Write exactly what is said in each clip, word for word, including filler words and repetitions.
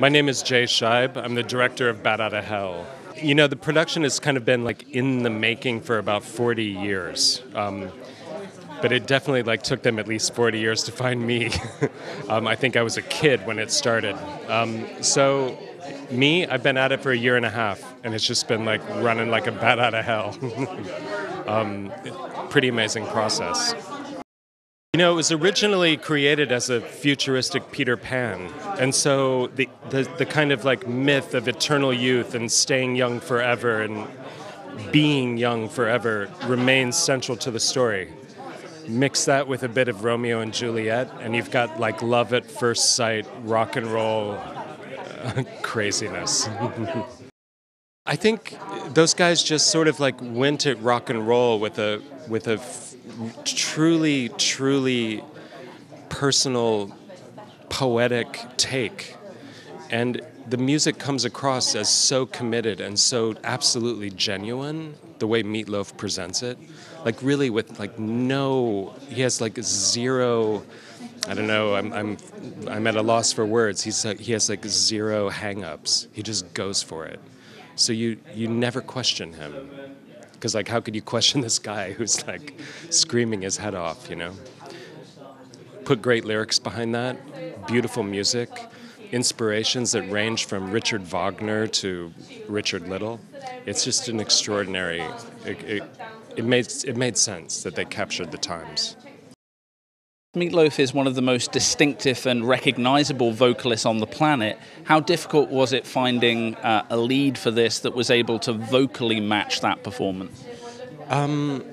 My name is Jay Schieb. I'm the director of Bat Outta Hell. You know, the production has kind of been like in the making for about forty years. Um, but it definitely like took them at least forty years to find me. um, I think I was a kid when it started. Um, so me, I've been at it for a year and a half, and it's just been like running like a bat out of hell. um, pretty amazing process. You know, it was originally created as a futuristic Peter Pan, and so the, the the kind of like myth of eternal youth and staying young forever and being young forever remains central to the story. Mix that with a bit of Romeo and Juliet, and you've got like love at first sight, rock and roll uh, craziness. I think those guys just sort of like went at rock and roll with a with a f- truly, truly personal, poetic take, and the music comes across as so committed and so absolutely genuine. The way Meatloaf presents it, like really with like no, he has like zero. I don't know. I'm I'm I'm at a loss for words. He's like, he has like zero hang-ups. He just goes for it. So you, you never question him. Because, like, how could you question this guy who's, like, screaming his head off, you know? Put great lyrics behind that, beautiful music, inspirations that range from Richard Wagner to Richard Little. It's just an extraordinary... It, it, it, made, it made sense that they captured the times. Meatloaf is one of the most distinctive and recognizable vocalists on the planet. How difficult was it finding uh, a lead for this that was able to vocally match that performance? Um,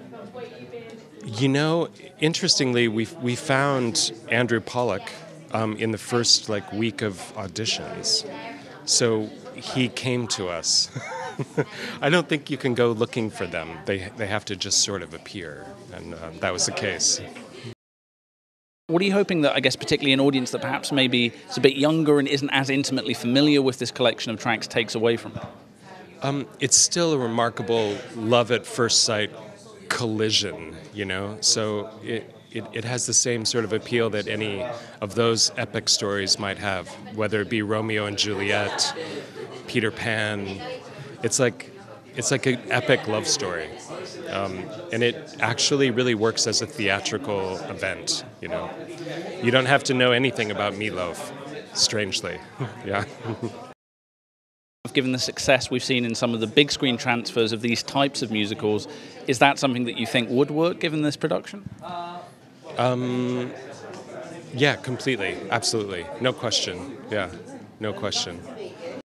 you know, interestingly, we we found Andrew Pollock um, in the first like week of auditions, so he came to us. I don't think you can go looking for them; they they have to just sort of appear, and uh, that was the case. What are you hoping that, I guess, particularly an audience that perhaps maybe is a bit younger and isn't as intimately familiar with this collection of tracks takes away from it? Um, it's still a remarkable love at first sight collision, you know? So it, it, it has the same sort of appeal that any of those epic stories might have, whether it be Romeo and Juliet, Peter Pan. It's like, it's like an epic love story. Um, and it actually really works as a theatrical event, you know. You don't have to know anything about Meatloaf, strangely. Yeah. Given the success we've seen in some of the big screen transfers of these types of musicals, is that something that you think would work given this production? Um, yeah, completely. Absolutely. No question. Yeah, no question.